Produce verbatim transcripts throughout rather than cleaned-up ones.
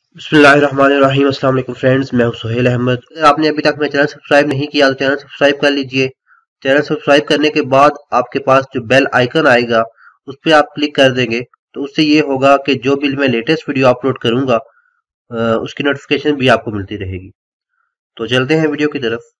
बिस्मिल्लाहिर्रहमानिर्रहीम। अस्सलाम वालेकुम फ्रेंड्स, मैं हूं सुहेल अहमद। अगर आपने अभी तक मेरा चैनल सब्सक्राइब नहीं किया तो चैनल सब्सक्राइब कर लीजिए। चैनल सब्सक्राइब करने के बाद आपके पास जो बेल आइकन आएगा उस पर आप क्लिक कर देंगे तो उससे ये होगा कि जो भी मैं लेटेस्ट वीडियो अपलोड करूंगा उसकी नोटिफिकेशन भी आपको मिलती रहेगी। तो चलते हैं वीडियो की तरफ।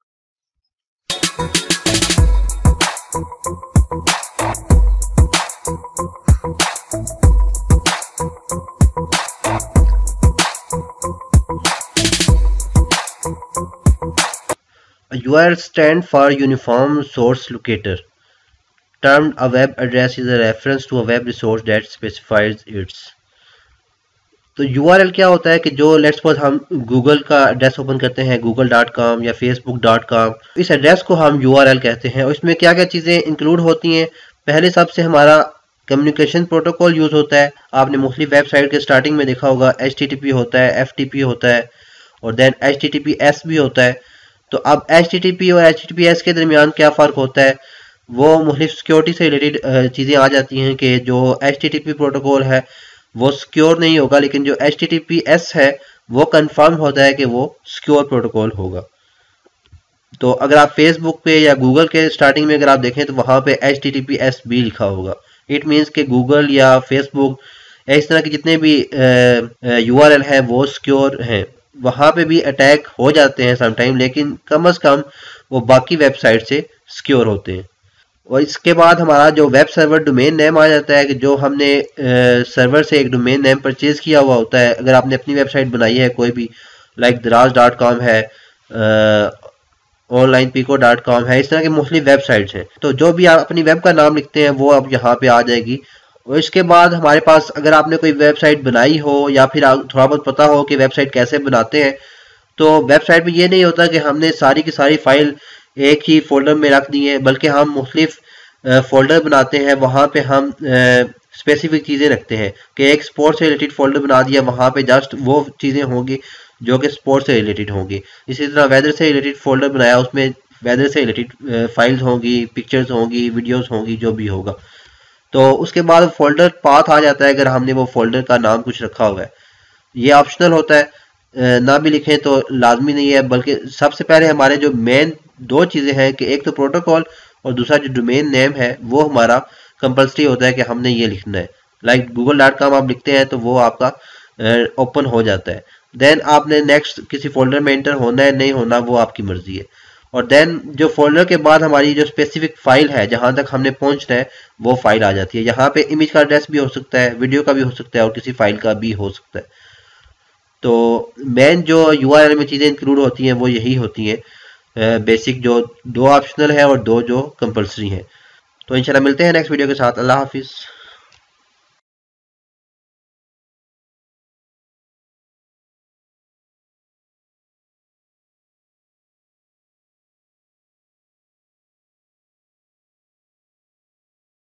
A U R L stands for Uniform Source Locator. Termed a web address is a reference to a web resource that specifies its. तो U R L क्या होता है कि जो लेट्स सपोज हम गूगल का एड्रेस ओपन करते हैं गूगल डॉट कॉम या फेसबुक डॉट कॉम, इस एड्रेस को हम U R L कहते हैं और इसमें क्या क्या चीज़ें इंक्लूड होती हैं। पहले सबसे हमारा कम्युनिकेशन प्रोटोकॉल यूज़ होता है। आपने मोस्टली वेबसाइट के स्टार्टिंग में देखा होगा H T T P होता है, F T P होता है और then H T T P S भी होता है। तो अब H T T P और H T T P S के दरमियान क्या फ़र्क होता है, वो मुख्तलिफ सिक्योरिटी से रिलेटेड चीज़ें आ जाती हैं कि जो H T T P protocol है वो सिक्योर नहीं होगा, लेकिन जो H T T P S है वो कंफर्म होता है कि वो सिक्योर प्रोटोकॉल होगा। तो अगर आप फेसबुक पे या गूगल के स्टार्टिंग में अगर आप देखें तो वहाँ पे H T T P S भी लिखा होगा। इट मीन्स कि गूगल या फेसबुक इस तरह के जितने भी U R L है वो सिक्योर हैं। वहाँ पे भी अटैक हो जाते हैं समटाइम, लेकिन कम अज़ कम वो बाकी वेबसाइट से सिक्योर होते हैं। और इसके बाद हमारा जो वेब सर्वर डोमेन नेम आ जाता है कि जो हमने सर्वर से एक डोमेन नेम परचेज किया हुआ होता है। अगर आपने अपनी वेबसाइट बनाई है कोई भी, लाइक दराज डॉट कॉम है, ऑनलाइन पिको डॉट कॉम है, इस तरह की मोस्टली वेबसाइट्स हैं। तो जो भी आप अपनी वेब का नाम लिखते हैं वो अब यहाँ पे आ जाएगी। और इसके बाद हमारे पास अगर आपने कोई वेबसाइट बनाई हो या फिर थोड़ा बहुत पता हो कि वेबसाइट कैसे बनाते हैं, तो वेबसाइट में ये नहीं होता कि हमने सारी की सारी फाइल एक ही फोल्डर में रख दी है, बल्कि हम मुख्तलिफ फोल्डर बनाते हैं। वहाँ पे हम स्पेसिफिक चीज़ें रखते हैं कि एक स्पोर्ट्स से रिलेटेड फोल्डर बना दिया, वहाँ पे जस्ट वो चीज़ें होंगी जो कि स्पोर्ट्स से रिलेटेड होंगी। इसी तरह वेदर से रिलेटेड फोल्डर बनाया, उसमें वेदर से रिलेटेड फाइल्स होंगी, पिक्चर्स होंगी, वीडियोस होंगी, जो भी होगा। तो उसके बाद फोल्डर पाथ आ जाता है अगर हमने वो फोल्डर का नाम कुछ रखा हुआ है। ये ऑप्शनल होता है, ना भी लिखें तो लाजमी नहीं है, बल्कि सबसे पहले हमारे जो मेन दो चीज़ें हैं कि एक तो प्रोटोकॉल और दूसरा जो डोमेन नेम है वो हमारा कंपल्सरी होता है कि हमने ये लिखना है। लाइक गूगल डॉट कॉम आप लिखते हैं तो वो आपका ओपन हो जाता है। देन आपने नेक्स्ट किसी फोल्डर में एंटर होना है नहीं होना वो आपकी मर्जी है। और देन जो फोल्डर के बाद हमारी जो स्पेसिफिक फाइल है जहां तक हमने पहुंचना है वो फाइल आ जाती है। यहाँ पे इमेज का एड्रेस भी हो सकता है, वीडियो का भी हो सकता है और किसी फाइल का भी हो सकता है। तो मेन जो U R L में चीज़ें इंक्लूड होती हैं वो यही होती हैं, बेसिक जो दो ऑप्शनल है और दो जो कंपल्सरी हैं। तो इंशाल्लाह मिलते हैं नेक्स्ट वीडियो के साथ। अल्लाह हाफिज़।